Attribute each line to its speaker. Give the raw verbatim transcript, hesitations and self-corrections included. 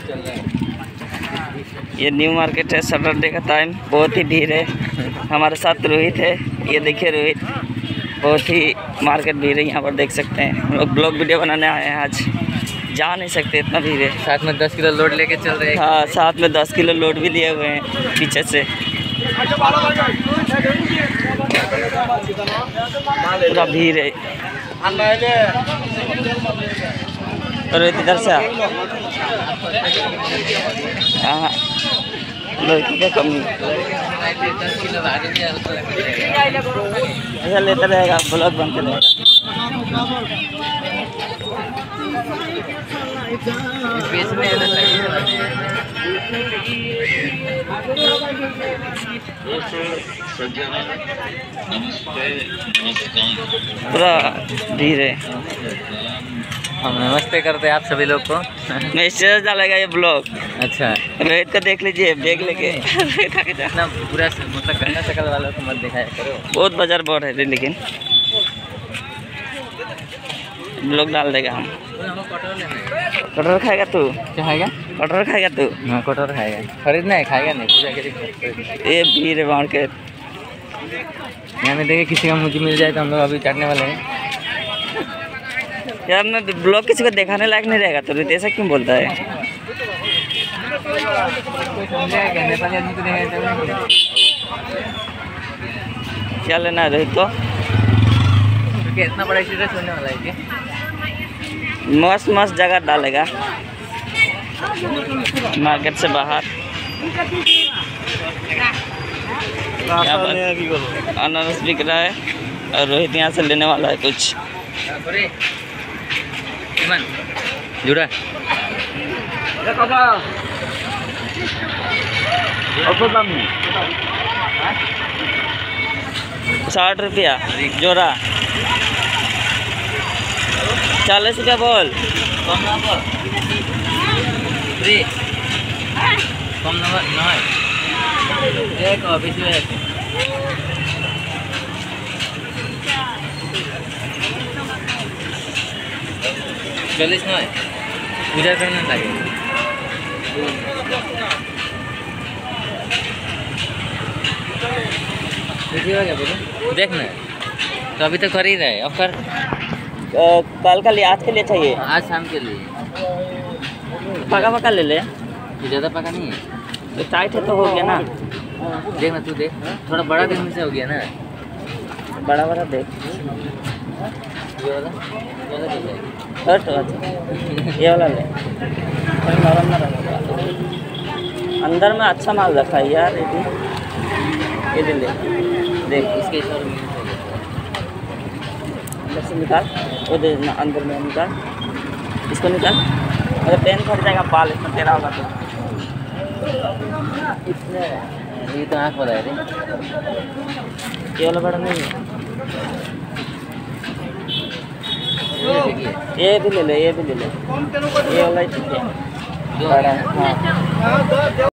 Speaker 1: ये new market है, Saturday का टाइम, बहुत ही भीड़ है। हमारे साथ रोहित है, ये देखिए रोहित, बहुत ही मार्केट भीड़ है यहाँ पर, देख सकते हैं। हम लोग ब्लॉग वीडियो बनाने आए हैं, आज जा नहीं सकते, इतना भीड़ है।
Speaker 2: साथ में दस किलो लोड लेके चल रहे हैं।
Speaker 1: हाँ, साथ में दस किलो लोड भी लिए हुए हैं पीछे से। पूरा भीड़ है। रोहित इधर से हाँ, लड़की का कमी ऐसा लेता रहेगा, ब्लॉग बनते रहेगा। पूरा भीड़ है।
Speaker 2: हम नमस्ते करते हैं आप सभी लोग को।
Speaker 1: मैसेज डालेगा ये ब्लॉग।
Speaker 2: अच्छा,
Speaker 1: रोहित को देख लीजिए, बैग लेके
Speaker 2: इतना पूरा मतलब गंदा शकल वालों को मत दिखाया करो।
Speaker 1: बहुत बाजार बढ़ है, लेकिन ब्लॉग डाल देगा हम। कटहल खाएगा तू?
Speaker 2: क्या खाएगा?
Speaker 1: कटहल खाएगा तू?
Speaker 2: हाँ, कटहल खाएगा। खरीदना है, खाएगा नहीं, पूजा करेगा।
Speaker 1: ये भीड़ है मार्केट।
Speaker 2: यहाँ में देखिए किसी का मुझे मिल जाए तो हम लोग अभी काटने वाले हैं।
Speaker 1: यार मैं ब्लॉग किसी को दिखाने लायक नहीं रहेगा तो रोहित ऐसा क्यों बोलता है? क्या लेना है रोहित को?
Speaker 2: इतना बड़ा स्टेटस होने वाला है क्या?
Speaker 1: मस्त मस्त जगह डालेगा मार्केट से बाहर। यहाँ पर अनारस बिक रहा है और रोहित यहाँ से लेने वाला है कुछ।
Speaker 2: जुड़ा
Speaker 1: साठ रुपया जोड़ा, चालीस रुपया बोल।
Speaker 2: कम नंबर फ्री, कम नंबर नहीं एक बीस में चालीस नहीं पूजा करने लगे। देखना तो अभी तो कर ही रहे, अब कर
Speaker 1: कल का लिए, आज के लिए चाहिए?
Speaker 2: आज शाम के लिए
Speaker 1: पका पका ले ले।
Speaker 2: तो ज़्यादा पका नहीं है
Speaker 1: तो टाइट है तो हो गया ना।
Speaker 2: देखना तू देख, थोड़ा बड़ा देखने से हो गया ना।
Speaker 1: बड़ा बड़ा देख,
Speaker 2: ये वाला ज़्यादा चल जाएगा।
Speaker 1: अच्छा, ये वाला ले, नरम नरम होगा। अंदर में अच्छा माल रखा है यार। ये भी ये ले ले, देख
Speaker 2: इसके सौ रुपये
Speaker 1: अंदर से निकाल, वो दे अंदर में निकाल, इसको निकाल। अरे पेन फट जाएगा, बाल इसमें तेरा होगा तो।
Speaker 2: ये तो आँख वाला है रे,
Speaker 1: ये वाला बड़ा नहीं है। ये भी ले ले, ये भी ले ले, ये वाला ही ठीक है। हाँ।